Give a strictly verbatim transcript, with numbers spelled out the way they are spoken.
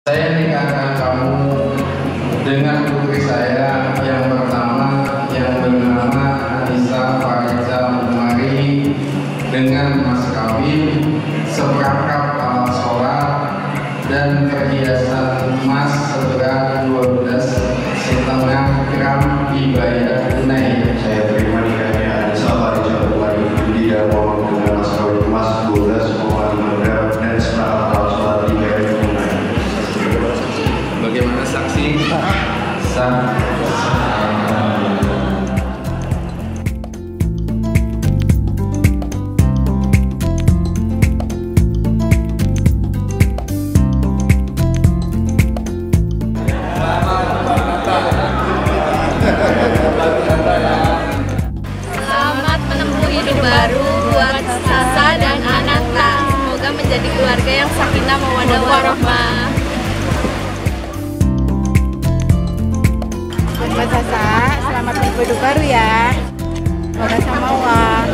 Saya nikahkan kamu dengan putri saya yang pertama yang bernama Anissa Fariza Umari dengan mas kawin seperangkat alat sholat dan perhiasan emas seberat dua belas setengah gram dibayar tunai. Saya terima nikahnya Anissa Fariza Umari binti dan Muhammad dengan mas kawin emas dua belas koma lima gram dan seperangkat alat sholat dibayar tunai. Bagaimana saksi? Sah. Selamat menempuh hidup baru buat Sasa dan Ananta. Semoga menjadi keluarga yang sakinah mawaddah warahmah. Buat Sasa, selamat menempuh hidup baru ya. Semoga sama